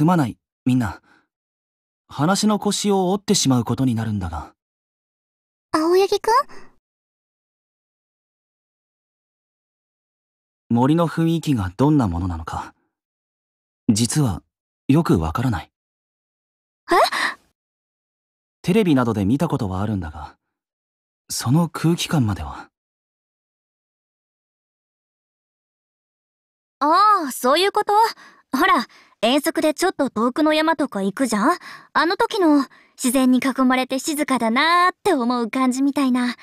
すまない、みんな。話の腰を折ってしまうことになるんだが。 青柳くん？ 森の雰囲気がどんなものなのか、実はよくわからない。 え？ テレビなどで見たことはあるんだが、その空気感までは。 ああ、そういうこと。ほら、遠足でちょっと遠くの山とか行くじゃん。あの時の自然に囲まれて静かだなーって思う感じみたいな。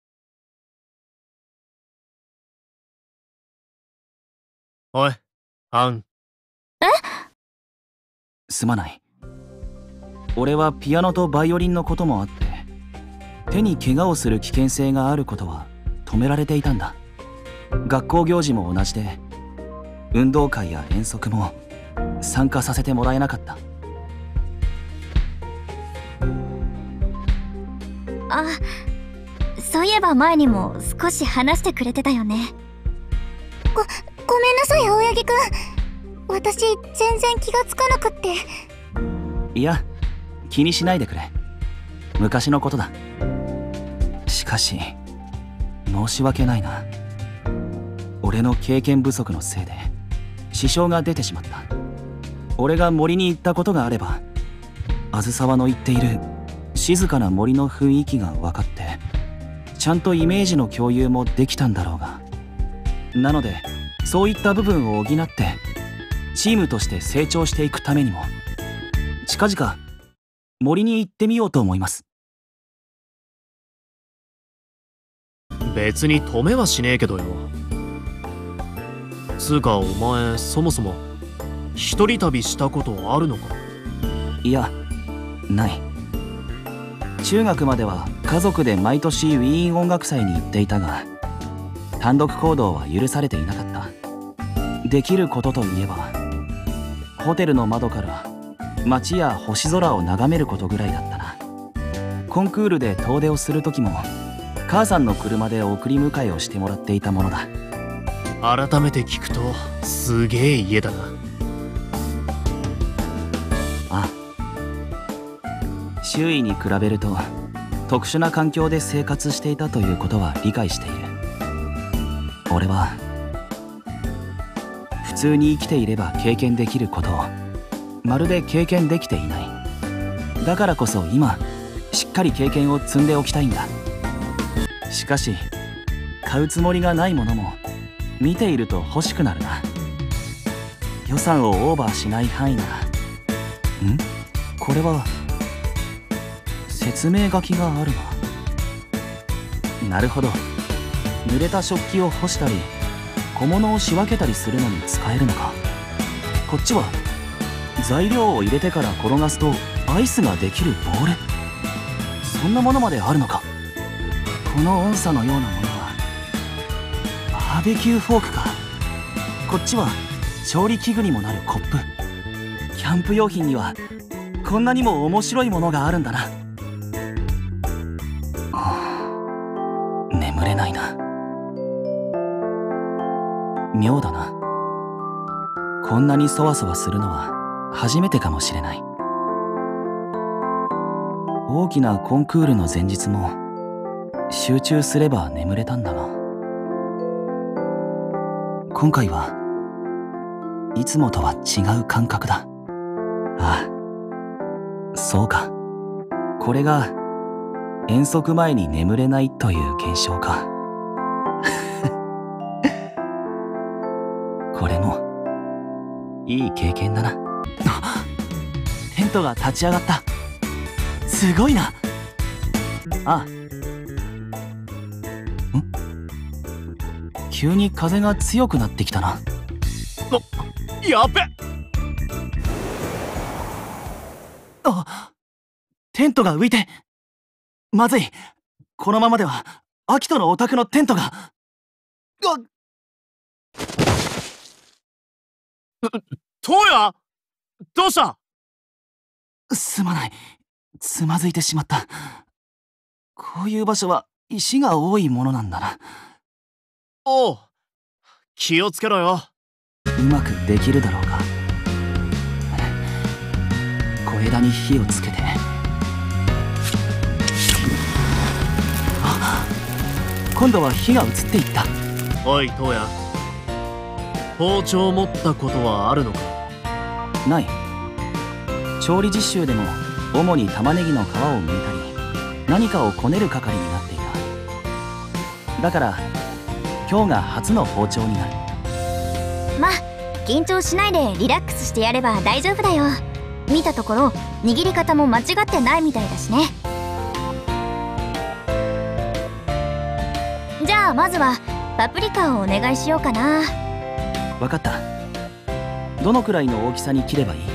おい、アン。 え？ すまない。俺はピアノとバイオリンのこともあって、手に怪我をする危険性があることは止められていたんだ。学校行事も同じで、運動会や遠足も参加させてもらえなかった。 あ、そういえば前にも少し話してくれてたよね。ごめんなさい、青柳くん。私、全然気がつかなくって。 いや、気にしないでくれ。昔のことだ。しかし、申し訳ないな。俺の経験不足のせいで支障が出てしまった。俺が森に行ったことがあれば、あずさわの言っている静かな森の雰囲気が分かって、ちゃんとイメージの共有もできたんだろうが。なので、そういった部分を補ってチームとして成長していくためにも、近々森に行ってみようと思います。 別に止めはしねえけどよ。つうかお前そもそも一人旅したことあるのか？ いや、ない。中学までは家族で毎年ウィーン音楽祭に行っていたが、単独行動は許されていなかった。できることといえば、ホテルの窓から街や星空を眺めることぐらいだったな。コンクールで遠出をする時も、母さんの車で送り迎えをしてもらっていたものだ。 改めて聞くとすげえ家だな。 ああ、周囲に比べると特殊な環境で生活していたということは理解している。俺は普通に生きていれば経験できることをまるで経験できていない。だからこそ今しっかり経験を積んでおきたいんだ。しかし買うつもりがないものも見ていると欲しくなるな。予算をオーバーしない範囲なら。これは説明書きがあるな。なるほど。濡れた食器を干したり小物を仕分けたりするのに使えるのか。こっちは材料を入れてから転がすとアイスができるボール。そんなものまであるのか。この音叉のようなものはバーベキューフォークか。こっちは調理器具にもなるコップ。キャンプ用品にはこんなにも面白いものがあるんだな。眠れないな。妙だな。こんなにそわそわするのは初めてかもしれない。大きなコンクールの前日も集中すれば眠れたんだが、今回はいつもとは違う感覚だ。ああ、そうか。これが遠足前に眠れないという現象か。これもいい経験だな。テントが立ち上がった。すごいな。ああ。急に風が強くなってきたな。 やべっ。 テントが浮いて。まずい。このままではアキトのお宅のテントが。 トウヤ、どうした？ すまない。つまずいてしまった。こういう場所は石が多いものなんだな。 おう、気をつけろよ。 うまくできるだろうか。 枝に火をつけて、今度は火が移っていった。 おいトウヤ、包丁を持ったことはあるのか？ ない。調理実習でも主に玉ねぎの皮を剥いたり何かをこねる係になっていた。だから今日が初の包丁になる。 まあ緊張しないでリラックスしてやれば大丈夫だよ。見たところ握り方も間違ってないみたいだしね。じゃあまずはパプリカをお願いしようかな。 わかった。どのくらいの大きさに切ればいい？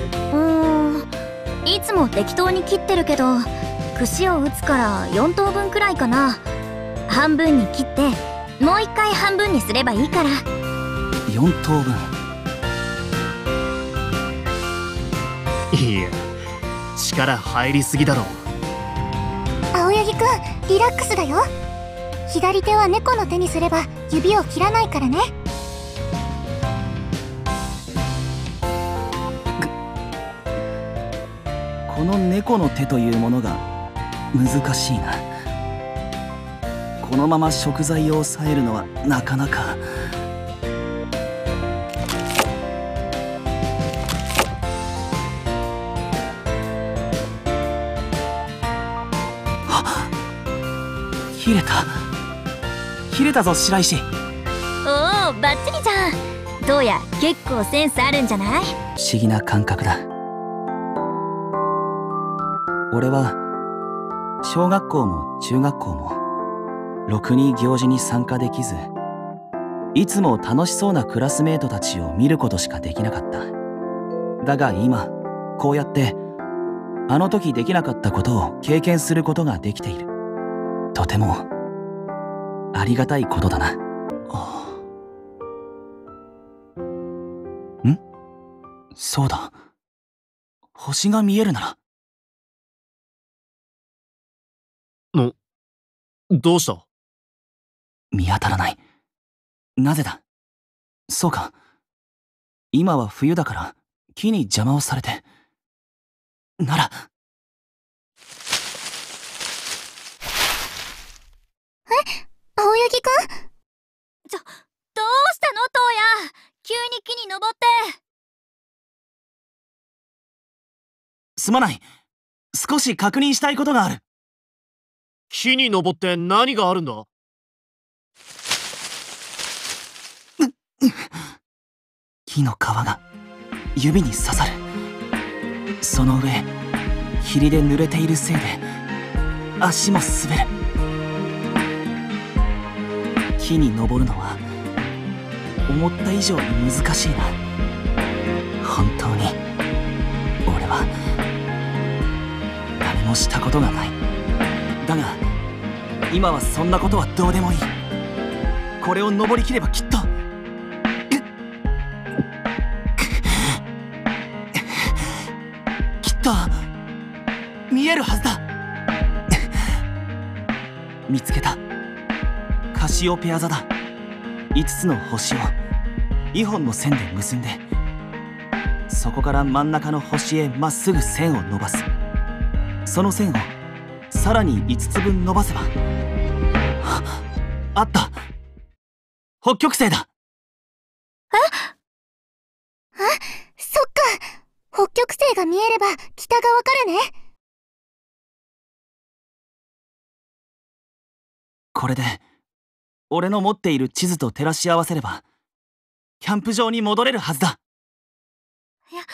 いつも適当に切ってるけど、串を打つから4等分くらいかな。半分に切ってもう一回半分にすればいいから。 4等分。 いや、力入りすぎだろ。 青柳くん、リラックスだよ。左手は猫の手にすれば指を切らないからね。 この猫の手というものが難しいな。このまま食材を押さえるのはなかなか。切れたぞ白石。 おお、バッチリじゃん。どうや結構センスあるんじゃない？ 不思議な感覚だ。俺は小学校も中学校もろくに行事に参加できず、いつも楽しそうなクラスメートたちを見ることしかできなかった。だが今こうやってあの時できなかったことを経験することができている。とてもありがたいことだな。そうだ。星が見えるなら。どうした？ 見当たらない。なぜだ？そうか。今は冬だから木に邪魔をされて。なら。 青柳くん？どうしたのトウヤ？急に木に登って。 すまない。少し確認したいことがある。 木に登って何があるんだ？ 木の皮が指に刺さる。その上霧で濡れているせいで足も滑る。木に登るのは思った以上に難しいな。本当に俺は何もしたことがない。だが今はそんなことはどうでもいい。これを登りきればきっと見えるはずだ。見つけた。カシオペア座だ。5つの星を2本の線で結んで、そこから真ん中の星へまっすぐ線を伸ばす。その線をさらに5つ分伸ばせば、あった。北極星だ。 そっか。北極星が見えれば北がわかるね。 これで俺の持っている地図と照らし合わせればキャンプ場に戻れるはずだ。やったー。どうや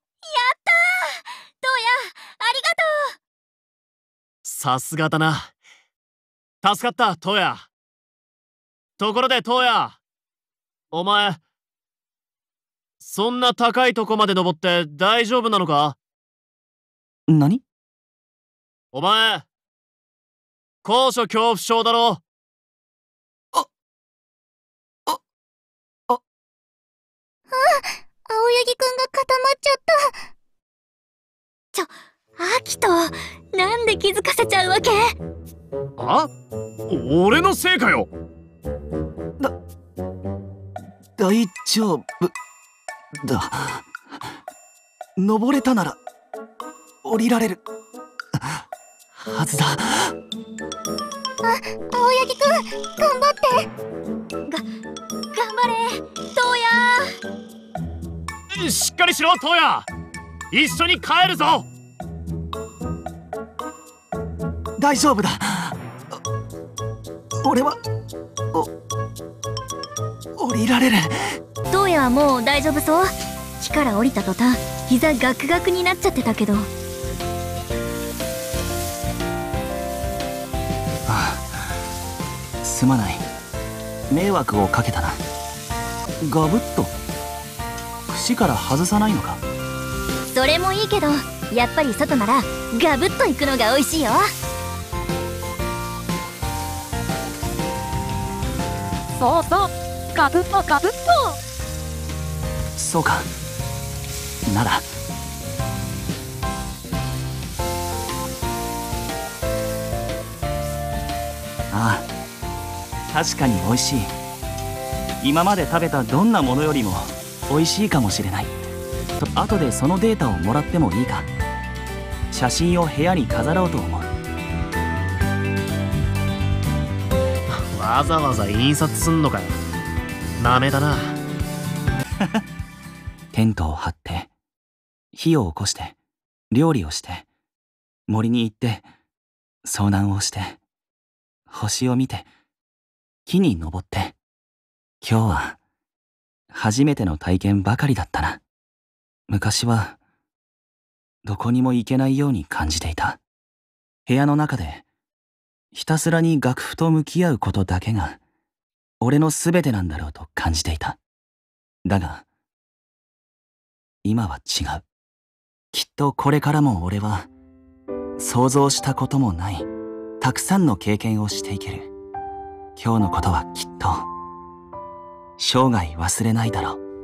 ありがとう。 さすがだな。助かったトウヤ。ところでトウヤ、お前そんな高いとこまで登って大丈夫なのか？ 何？ お前高所恐怖症だろ。 青柳くんが固まっちゃった。アキト、なんで気づかせちゃうわけ？ 俺のせいかよ。 大丈夫だ。登れたなら降りられるはずだ。 青柳くん、頑張って。頑張れ、トウヤ。 しっかりしろ、トウヤ。一緒に帰るぞ。 大丈夫だ。俺は降りられる。 トウヤはもう大丈夫そう。木から降りた途端膝ガクガクになっちゃってたけど。 すまない。迷惑をかけたな。ガブッと串から外さないのか。 それもいいけど、やっぱり外ならガブッといくのが美味しいよ。 そうそう、ガブッとガブッと。 そうか。ならああ、確かに美味しい。今まで食べたどんなものよりも美味しいかもしれない。後でそのデータをもらってもいいか。写真を部屋に飾ろうと思う。 わざわざ印刷すんのかよ。ダメだな。 テントを張って火を起こして料理をして森に行って遭難をして星を見て木に登って、今日は初めての体験ばかりだったな。昔はどこにも行けないように感じていた。部屋の中でひたすらに楽譜と向き合うことだけが俺の全てなんだろうと感じていた。だが今は違う。きっとこれからも俺は想像したこともないたくさんの経験をしていける。今日のことはきっと生涯忘れないだろう。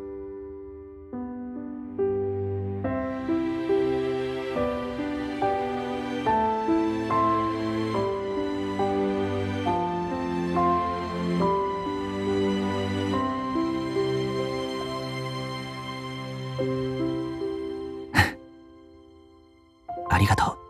ありがとう。